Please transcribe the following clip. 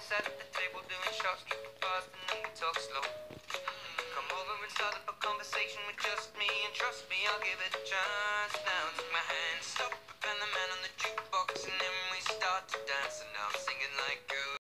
sat at the table doing shots, keep fast, and then we talk slow. Come over and start up a conversation with just me, and trust me, I'll give it a chance. Now take my hand, stop, and the man on the jukebox, and then we start to dance. And now I'm singing like.